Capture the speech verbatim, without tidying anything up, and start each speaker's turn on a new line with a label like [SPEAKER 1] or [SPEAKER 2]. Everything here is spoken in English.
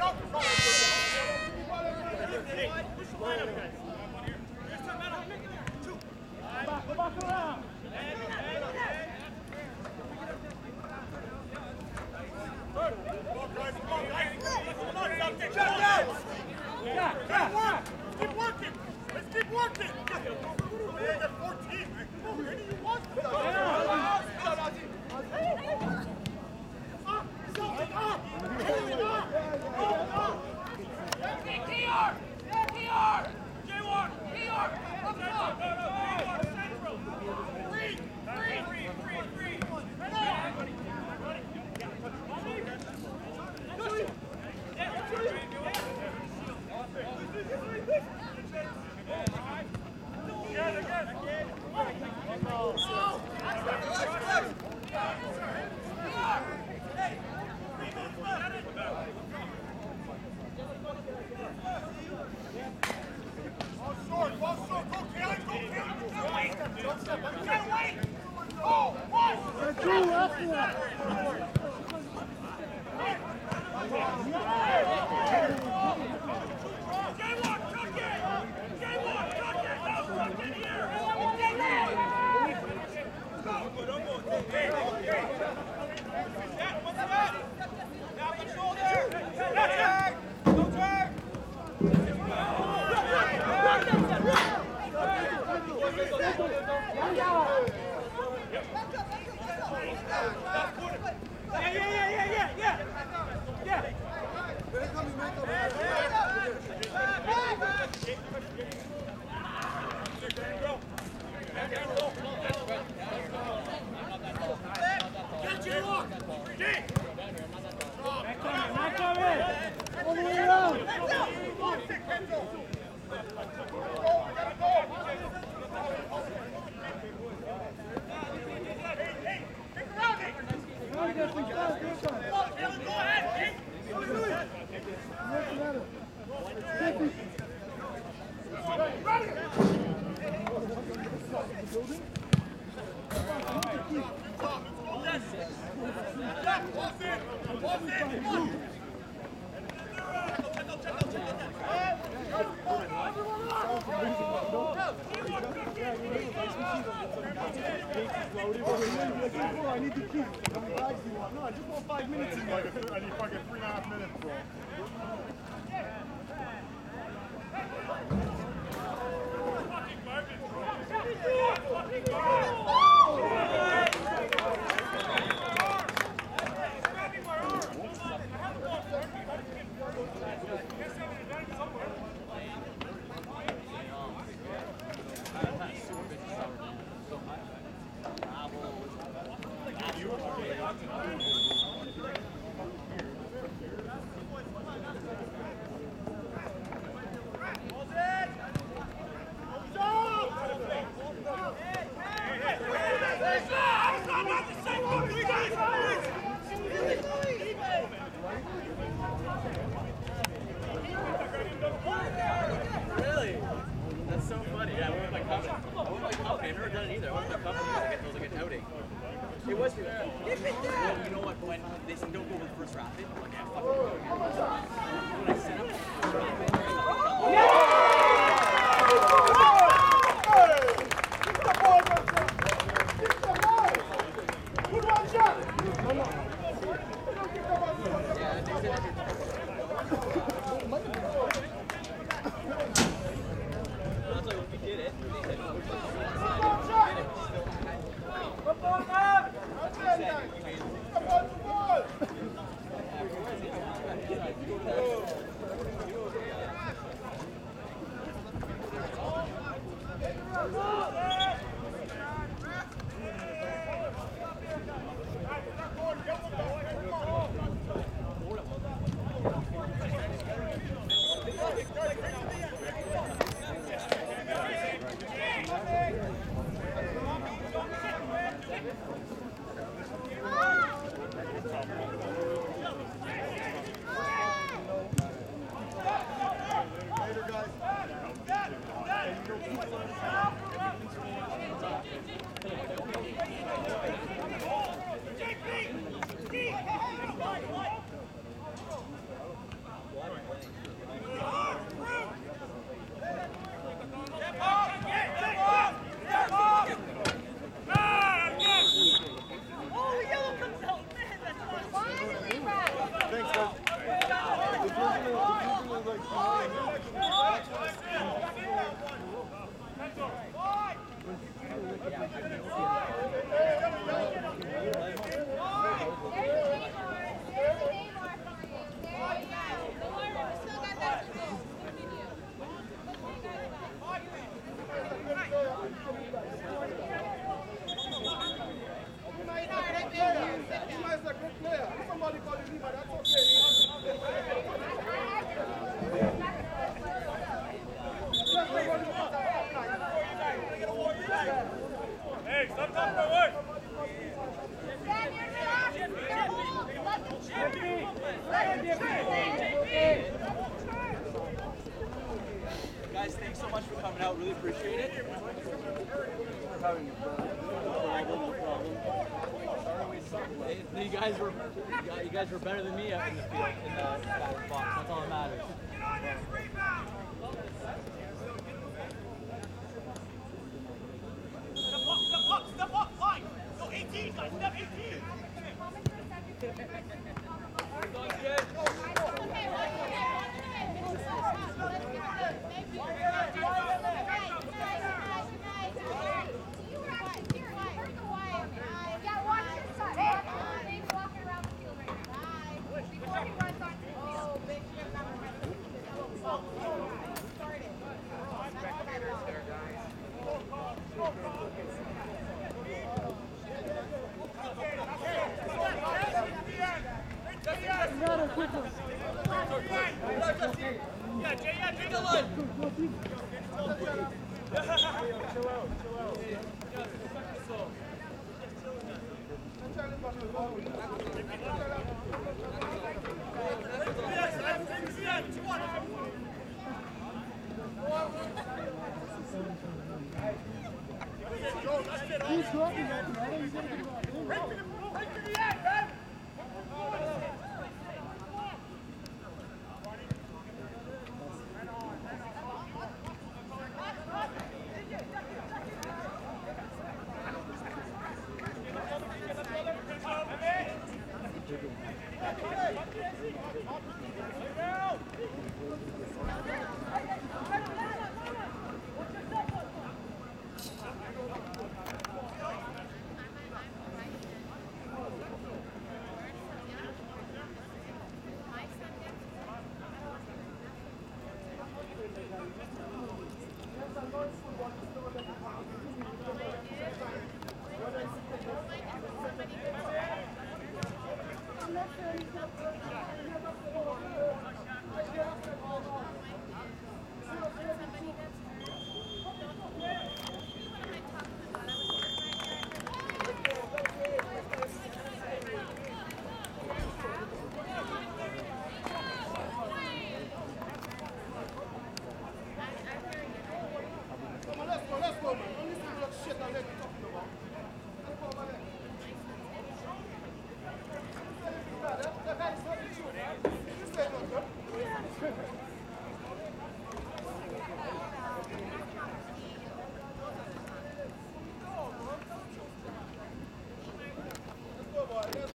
[SPEAKER 1] I need to keep. How many bags do you want? No, I just want five minutes in there. I need fucking three and a half minutes, bro.
[SPEAKER 2] out. Really appreciate it.
[SPEAKER 3] We're having a problem, no problem.
[SPEAKER 2] Hey, you guys were you guys, you guys were better than me up in the field in the batter's box. That's all that matters.
[SPEAKER 4] Step up, step up, step up, line. Go eighteen, guys, step eighteen.
[SPEAKER 2] Going good.
[SPEAKER 4] Yeah, Jay, yeah, Jay, the line.
[SPEAKER 1] Chill out, chill out.
[SPEAKER 5] He's dropping that, man. He's gonna get it back.
[SPEAKER 4] Right to the, right to the end, man.
[SPEAKER 5] Yes, I'm going.